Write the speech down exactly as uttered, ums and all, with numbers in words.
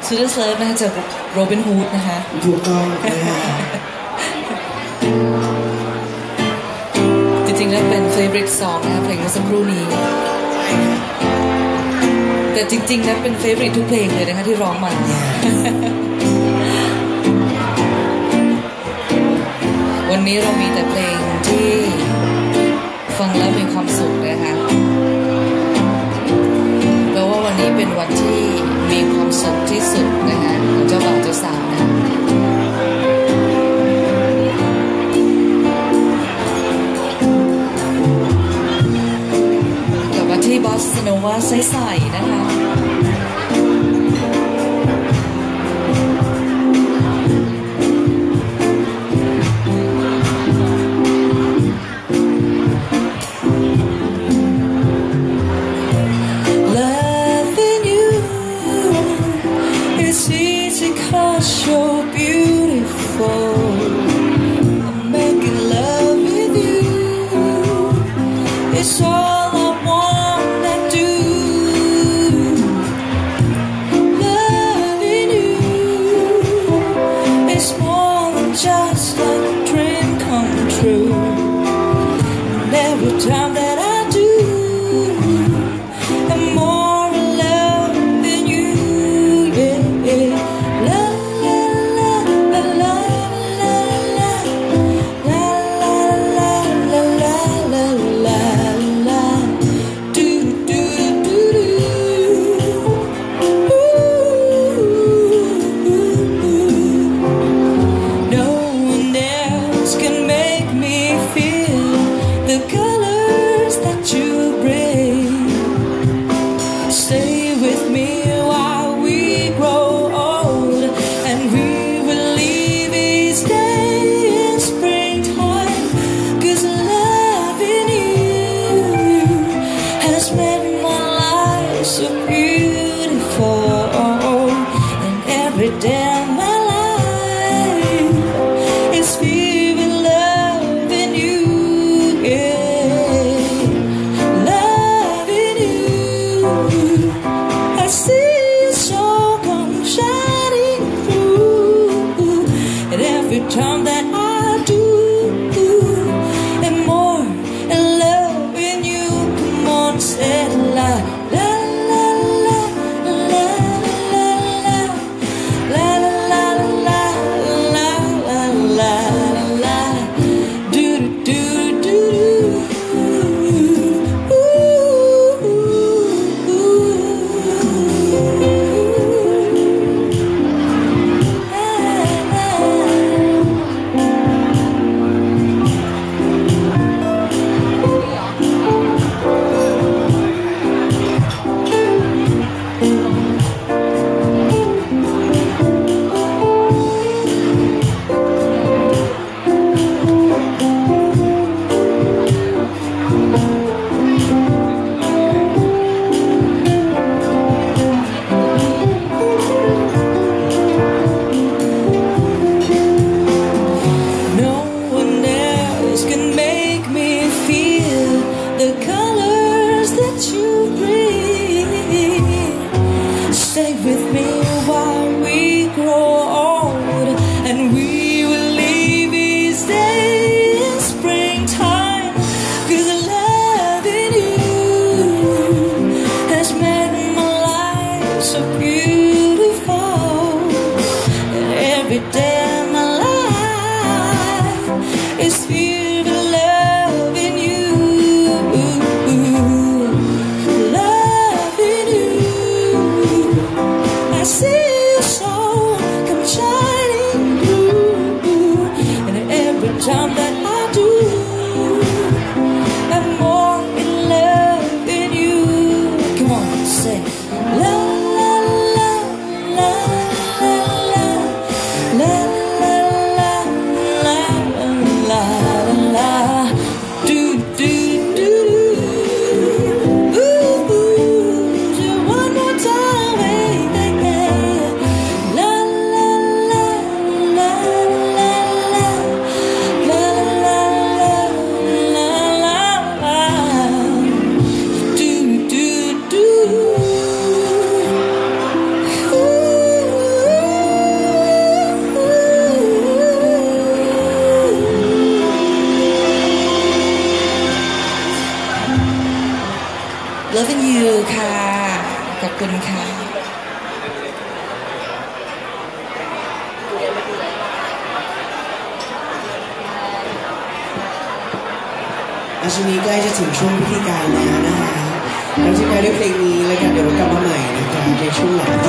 ซูเดอร์เซิร์ฟนะคะจากโรบินฮูดนะคะถูกต้องนะฮะจริงๆแล้วเป็น favorite song นะคะเพลงเมื่อสักครู่นี้แต่จริงๆแล้วเป็น favorite ทุกเพลงเลยนะคะที่ร้องมาวันนี้เรามีแต่เพลงที่ฟังแล้วมีความสุขนะคะแปลว่าวันนี้เป็นวันที่มีความสุขที่สุดนะคะของเจ้าบ่าวเจ้าสาวนะกลับมาที่บอสโนวาใสๆนะคะ So beautiful, I'm making love with you. It's all I wanna do. Loving you is more than just like a dream come true. And every time that I do, I'm more in love than you. Yeah, yeah. So beautiful, and every day of my life is filled with love in you, yeah. Loving you, I see your soul come shining through, and every time that I do, and more in love in you. Come on, say la la. Stay with me while we grow old, and we will leave these days in springtime. 'Cause loving you has made my life so beautiful, and every day of my life is filled with love in you. I see your soul come shining through, and every time that I do, I'm more in love than you. Come on, say la la la la la la la la la la la la do do do. Ooh, ooh, just one more time, baby. Do do do. คุณค่ะช่วงนี้ใกล้จะถึงช่วงพิธีการแล้วนะคะเราจะไปด้วยเพลงนี้แล้วกันเดี๋ยวกลับมาใหม่นะคะในช่วงหลัง